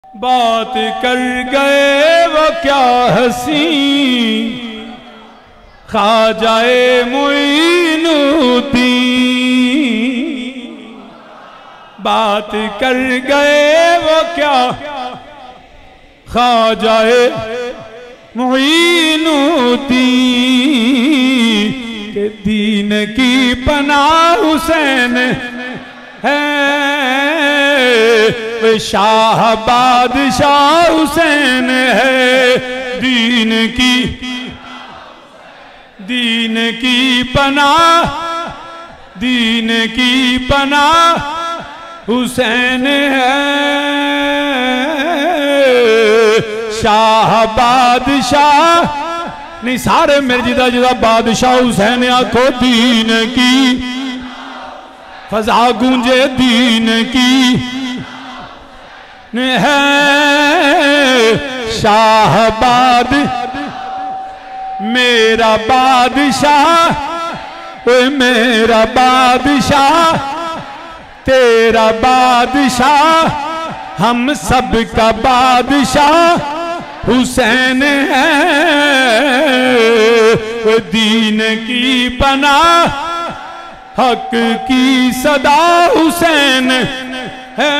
بات کر گئے وہ کیا حسین خواجہ معین الدین، بات کر گئے وہ کیا خواجہ معین الدین، کہ دین کی پناہ حسین ہے، شاہ بادشاہ حسین ہے، دین کی پناہ حسین ہے، شاہ بادشاہ نہیں سارے میرے جدا جدا بادشاہ حسین آنکھو، دین کی فضا گونجے، دین کی ہے، شاہ میرا بادشاہ، میرا بادشاہ، تیرا بادشاہ، ہم سب کا بادشاہ حسین ہے، دین کی پناہ حق کی صدا حسین ہے،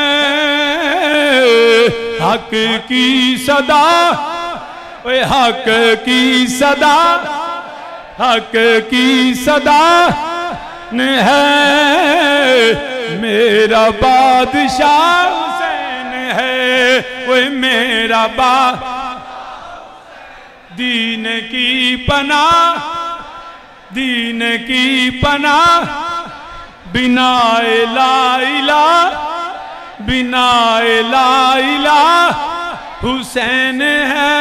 حق کی صدا، حق کی صدا، حق کی صدا ہے، میرا بادشاہ حسین ہے، میرا دین کی پناہ، دین کی پناہ، بنا لا الہ، بنا لا الہ حسین ہے،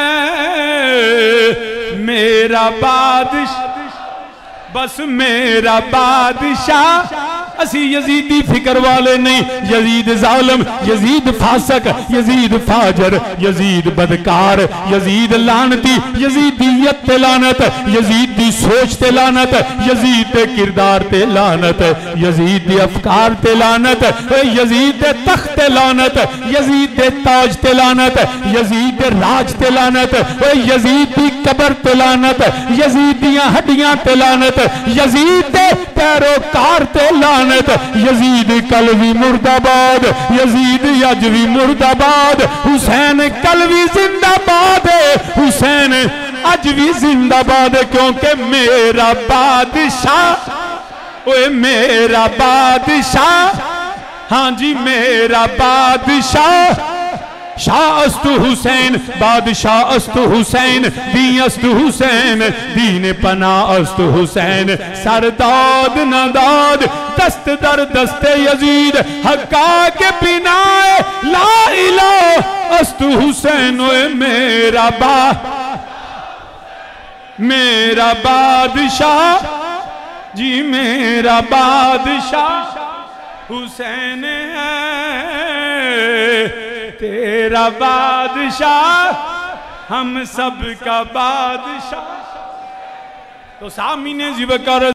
میرا بادشاہ، بس میرا بادشاہ، اسی یزیدی فکر والے نہیں، یزید ظالم، یزید فاسق، یزید فاجر، یزید بدکار، یزید لعنتی، یزیدیت تے لعنت، یزیدی سوچ تے لعنت، یزید تے کردار تے لعنت، یزید دی افکار تے لعنت، یزید تے تخت تے لعنت، یزید تے تاج تے لعنت، یزید تے راج تے لعنت، یزید دی قبر تے لعنت، یزید دیاں ہڈیاں تے لعنت، یزید تے پیروکار تے لعنت، یزید کلوی مرداباد، یزید یجوی مرداباد، حسین کلوی زندہ باد، حسین اجوی زندہ باد، کیونکہ میرا بادشاہ، میرا بادشاہ، ہاں جی میرا بادشاہ، شاہ است حسین، بادشاہ است حسین، دین است حسین، دین پناہ است حسین، سرداد نداد، دست در دست یزید، حقا کے بنا لا الہ است حسین، میرا بادشاہ، جی میرا بادشاہ حسین ہے، تیرا بادشاہ، ہم سب کا بادشاہ۔ تو سامین ذی بکر